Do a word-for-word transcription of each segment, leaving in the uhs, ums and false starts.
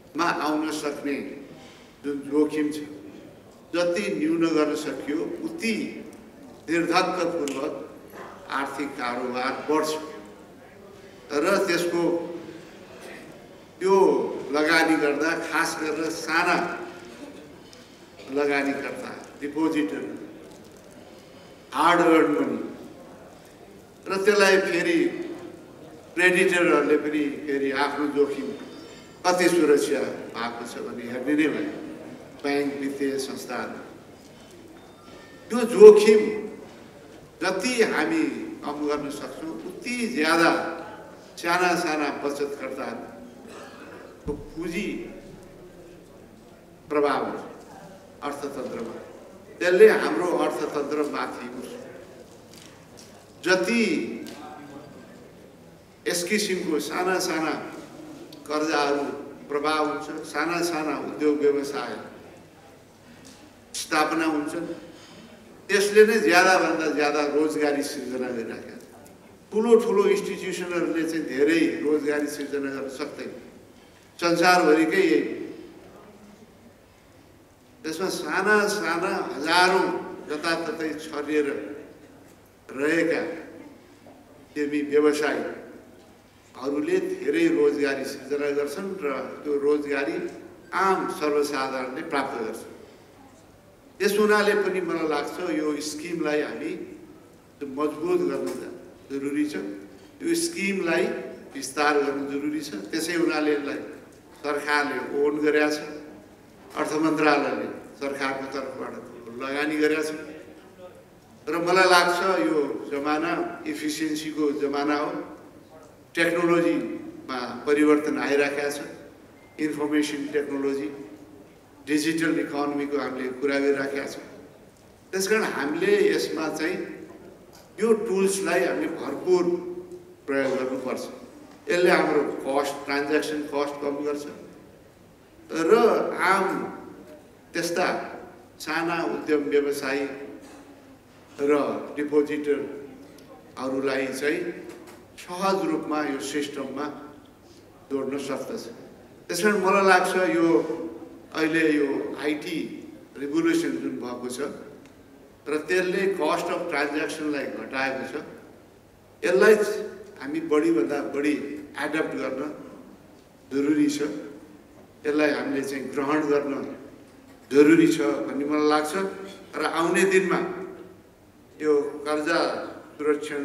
मा आउन सक्ने जुन जोखिम छ जति न्यून गर्न सकियो उति निर्धक्कपूर्वक आर्थिक कारोबार बढ्छ र त्यसको त्यो लगानी गर्दा खास गरेर साना लगानीकर्ता डिपोजिटर हार्ड अर्न मनी र त्यसलाई फेरि क्रेडिटरहरूले पनि फेरि आफ्नो जोखिम कति सुरक्षा भएको छ भने हेर्ने नै भयो बैंक वित्तीय संस्थाहरू त्यो जोखिम जति हामी कम गर्न सक्छौँ उति ज्यादा साना साना बचतकर्ताहरूको पुँजी प्रभाव हुन्छ अर्थतन्त्रमा त्यसले हाम्रो अर्थतन्त्र माथि उठ्छ जति यस किसिमको साना साना कर्जाहरू प्रभाव हुन्छ साना साना उद्योग व्यवसाय स्थापना हुन्छन् त्यसले नै ज्यादाभन्दा ज्यादा रोजगारी सिर्जना गरिराखेका ठुलो ठुलो इन्स्टिट्युसनहरूले चाहिँ धेरै रोजगारी सिर्जना गर्न सक्दैन संसारभरिकै यही त्यसमा साना साना हजारौं जताततै छरिएर रहेका केही व्यवसायीहरूले धेरै रोजगारी सिर्जना गर्छन् र त्यो रोजगारी आम सर्वसाधारणले प्राप्त गर्छ त्यस हुनाले पनि मलाई लाग्छ यो स्किमलाई हामी मजबुत गर्न जरुरी छ यो स्किमलाई विस्तार गर्नु जरुरी छ त्यसै हुनाले यसलाई सरकारले ओन गरेका छ अर्थ मन्त्रालयले सरकारको तर्फबाट लगानी गरेका छ र मलाई लाग्छ यो जमाना इफिसियन्सीको जमाना हो टेक्नोलोजीमा परिवर्तन आइराखेको छ इन्फर्मेसन टेक्नोलोजी डिजिटल इकोनोमीको हामीले कुरा गरिराखेका छौँ त्यसकारण हामीले यसमा चाहिँ यो टुल्सलाई हामीले भरपुर प्रयोग गर्नुपर्छ यसले हाम्रो कस्ट ट्रान्ज्याक्सन कस्ट कम गर्छ र आम त्यस्ता साना उद्यम व्यवसायी र डिपोजिटरहरूलाई चाहिँ सहज रूपमा यो सिस्टममा जोड्न सक्दछ त्यसकारण मलाई लाग्छ यो अहिले यो आइटी रिभोल्युसन जुन भएको छ र त्यसले कस्ट अफ ट्रान्ज्याक्सनलाई घटाएको छ यसलाई हामी बढीभन्दा बढी एडप्ट गर्न जरुरी छ यसलाई हामीले चाहिँ ग्रहण गर्न जरुरी छ भन्ने मलाई लाग्छ र आउने दिनमा यो कर्जा सुरक्षण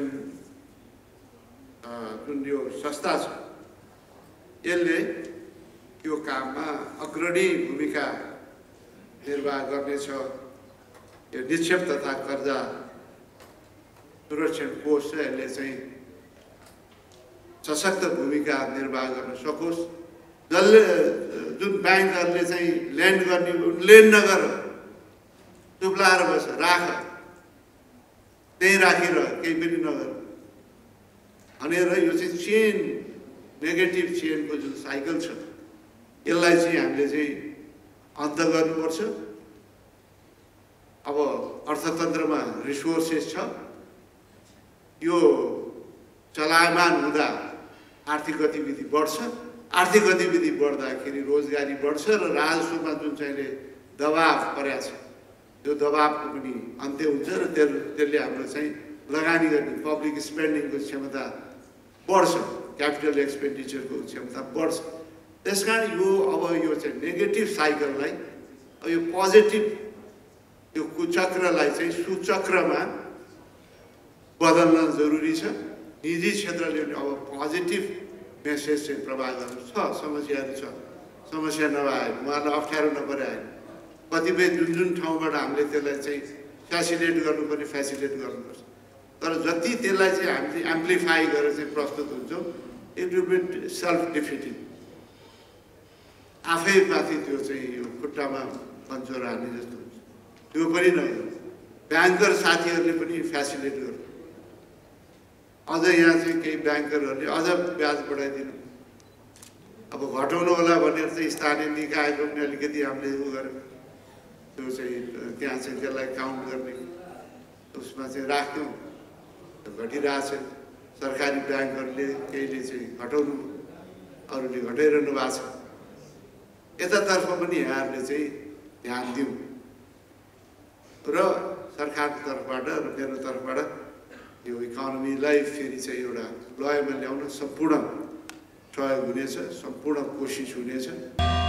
जुन यो संस्था छ यसले यो काममा अग्रणी भूमिका निर्वाह गर्नेछ यो निक्षेप तथा कर्जा सुरक्षण कोष छ यसले चाहिँ सशक्त भूमिका निर्वाह गर्न सकोस् जसले जुन ब्याङ्कहरूले चाहिँ ल्यान्ड गर्ने ल्यान्ड नगर चुप्लाएर बस राख त्यही राखेर केही पनि नगर भनेर यो चाहिँ चेन नेगेटिभ चेनको जुन साइकल छ यसलाई चाहिँ हामीले चाहिँ अन्त गर्नुपर्छ अब अर्थतन्त्रमा रिसोर्सेस छ यो चलायमान हुँदा आर्थिक गतिविधि बढ्छ आर्थिक गतिविधि बढ्दाखेरि रोजगारी बढ्छ र राजस्वमा जुन चाहिँ दबाव परेको छ त्यो दबावको पनि अन्त्य हुन्छ र त्यसले हाम्रो चाहिँ लगानी गर्ने पब्लिक स्पेन्डिङको क्षमता बढ्छ क्यापिटल एक्सपेन्डिचरको क्षमता बढ्छ त्यसकारण यो अब यो चाहिँ नेगेटिभ साइकललाई यो पोजिटिभ यो कुचक्रलाई चाहिँ सुचक्रमा बदल्न जरुरी छ निजी क्षेत्रले पनि अब पोजिटिभ मेसेज चाहिँ प्रवाह गर्नु छ समस्याहरू छ समस्या नभए उहाँलाई अप्ठ्यारो नपरे आएन कतिपय जुन जुन ठाउँबाट हामीले त्यसलाई चाहिँ फेसिलिटेट गर्नुपर्ने फेसिलिटेट गर्नुपर्छ तर जति त्यसलाई चाहिँ हामीले एम्प्लिफाई गरेर चाहिँ प्रस्तुत हुन्छौँ it will be self defeating आफै माथि त्यो चाहिँ यो खुट्टामा पन्चर हाल्ने जस्तो हुन्छ त्यो पनि नगर्नु ब्याङ्कर साथीहरूले पनि फेसिलिटेट गर्नु अझ यहाँ चाहिँ केही ब्याङ्करहरूले अझ ब्याज बढाइदिनु अब घटाउनु होला भनेर चाहिँ स्थानीय निकायको पनि अलिकति हामीले उ गर्यो त्यो चाहिँ त्यहाँ चाहिँ त्यसलाई काउन्ट गर्ने उसमा चाहिँ राख्यौँ घटिरहेछ सरकारी ब्याङ्कहरूले केहीले चाहिँ घटाउनु अरूले घटाइरहनु भएको छ यतातर्फ पनि यहाँहरूले चाहिँ ध्यान दिउँ र सरकारको तर्फबाट र मेरो तर्फबाट यो इकोनोमीलाई फेरि चाहिँ एउटा लयमा ल्याउन सम्पूर्ण सहयोग हुनेछ, सम्पूर्ण कोसिस हुनेछ।